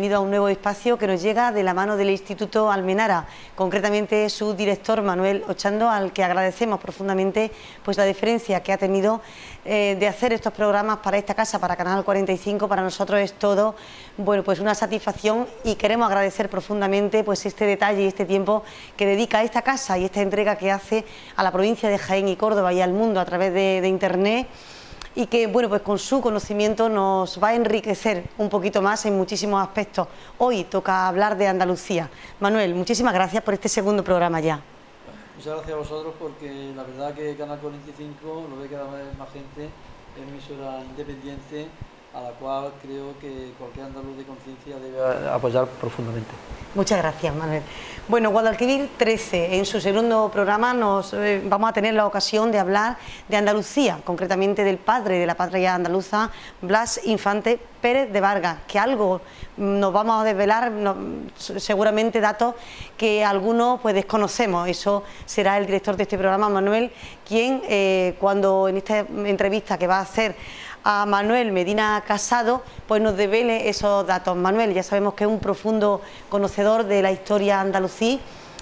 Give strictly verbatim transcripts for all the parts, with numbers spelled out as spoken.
bienvenido a un nuevo espacio que nos llega de la mano del Instituto Almenara, concretamente su director Manuel Ochando, al que agradecemos profundamente pues la deferencia que ha tenido eh, de hacer estos programas para esta casa, para Canal cuarenta y cinco. Para nosotros es todo, bueno, pues una satisfacción, y queremos agradecer profundamente pues este detalle y este tiempo que dedica a esta casa y esta entrega que hace a la provincia de Jaén y Córdoba y al mundo a través de, de Internet, y que, bueno, pues con su conocimiento nos va a enriquecer un poquito más en muchísimos aspectos. Hoy toca hablar de Andalucía. Manuel, muchísimas gracias por este segundo programa ya. Muchas gracias a vosotros, porque la verdad que Canal cuarenta y cinco lo ve cada vez más gente, es una emisora independiente a la cual creo que cualquier andaluz de conciencia debe apoyar profundamente. Muchas gracias, Manuel. Bueno, Guadalquivir trece, en su segundo programa nos eh, vamos a tener la ocasión de hablar de Andalucía, concretamente del padre de la patria andaluza, Blas Infante Pérez de Vargas, que algo nos vamos a desvelar, no, seguramente datos que algunos pues desconocemos. Eso será el director de este programa, Manuel, quien eh, cuando en esta entrevista que va a hacer a Manuel Medina Casado, pues nos devele esos datos. Manuel, ya sabemos que es un profundo conocedor de la historia andalusí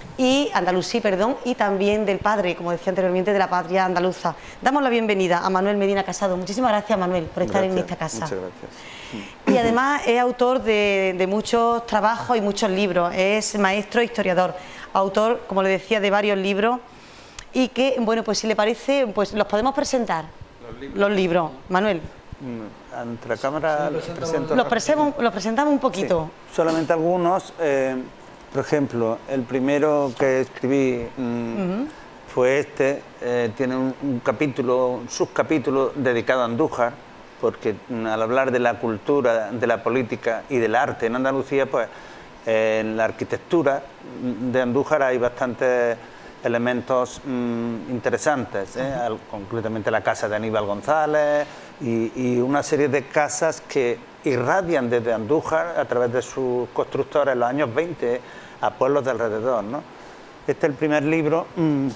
y andalusí, perdón, y también del padre, como decía anteriormente, de la patria andaluza. Damos la bienvenida a Manuel Medina Casado. Muchísimas gracias, Manuel, por estar gracias, en esta casa. Muchas gracias. Y además es autor de, de muchos trabajos y muchos libros. Es maestro historiador, autor, como le decía, de varios libros, y que, bueno, pues si le parece, pues los podemos presentar. Los libros, los libros. Manuel. Ante la cámara los, presento los, presentamos, los presentamos un poquito. Sí, solamente algunos. Eh, por ejemplo, el primero que escribí mmm, uh-huh. fue este. Eh, tiene un, un capítulo, un subcapítulo dedicado a Andújar, porque mm, al hablar de la cultura, de la política y del arte en Andalucía, pues eh, en la arquitectura de Andújar hay bastantes elementos mmm, interesantes, ¿eh? Al, concretamente la casa de Aníbal González y, y una serie de casas que irradian desde Andújar a través de sus constructores en los años veinte a pueblos de alrededor, ¿no? Este es el primer libro. Mmm,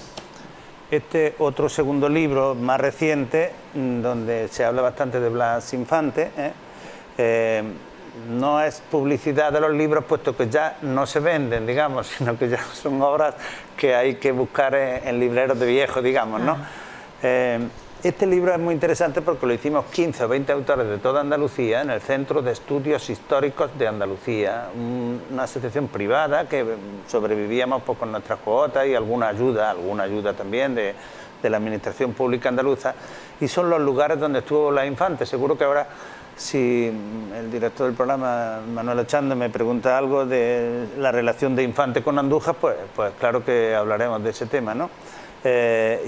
este otro segundo libro más reciente, mmm, donde se habla bastante de Blas Infante, ¿eh? Eh, no es publicidad de los libros, puesto que ya no se venden, digamos, sino que ya son obras que hay que buscar en, en libreros de viejos, digamos, ¿no? Eh, este libro es muy interesante porque lo hicimos quince o veinte autores de toda Andalucía en el Centro de Estudios Históricos de Andalucía, un, una asociación privada que sobrevivíamos pues, con nuestras cuotas y alguna ayuda, alguna ayuda también de, de la Administración Pública Andaluza, y son los lugares donde estuvo Blas Infante. Seguro que ahora, si el director del programa, Manuel Ochando, me pregunta algo de la relación de Infante con Andújar, pues, pues claro que hablaremos de ese tema, ¿no? Eh,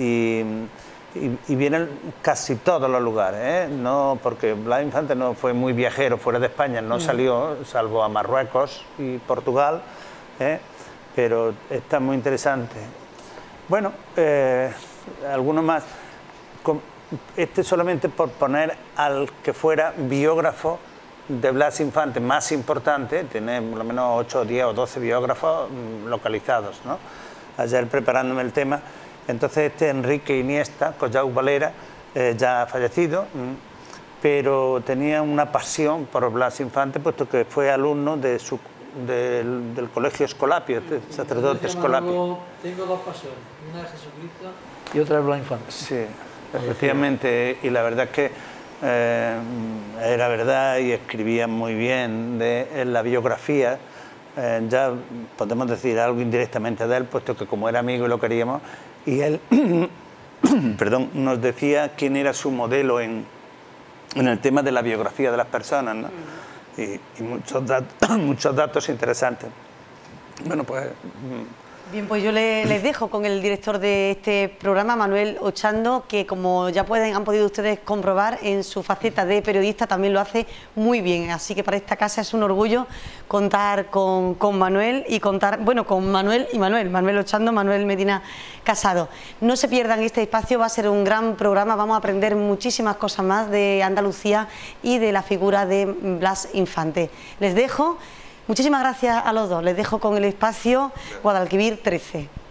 y, y, y vienen casi todos los lugares, ¿eh? No, porque Blas Infante no fue muy viajero fuera de España, no mm. salió, salvo a Marruecos y Portugal, ¿eh? Pero está muy interesante. Bueno, eh, alguno más. Con, Este solamente por poner al que fuera biógrafo de Blas Infante más importante, tiene por lo menos ocho, diez o doce biógrafos mmm, localizados, ¿no? Ayer preparándome el tema, entonces este Enrique Iniesta, Collao Valera, eh, ya ha fallecido, mmm, pero tenía una pasión por Blas Infante, puesto que fue alumno de su, del, del colegio Escolapio, el sacerdote Escolapio. Tengo dos pasiones, una es Jesucristo y otra es Blas Infante. Sí. Efectivamente, y la verdad es que eh, era verdad y escribía muy bien de en la biografía. Eh, ya podemos decir algo indirectamente de él, puesto que como era amigo y lo queríamos, y él perdón, nos decía quién era su modelo en, en el tema de la biografía de las personas, ¿no? y, y muchos, dat muchos datos interesantes. Bueno, pues... Bien, pues yo le, les dejo con el director de este programa, Manuel Ochando, que como ya pueden, han podido ustedes comprobar, en su faceta de periodista también lo hace muy bien. Así que para esta casa es un orgullo contar con, con Manuel y contar, bueno, con Manuel y Manuel, Manuel Ochando, Manuel Medina Casado. No se pierdan este espacio, va a ser un gran programa, vamos a aprender muchísimas cosas más de Andalucía y de la figura de Blas Infante. Les dejo. Muchísimas gracias a los dos. Les dejo con el espacio Guadalquivir trece.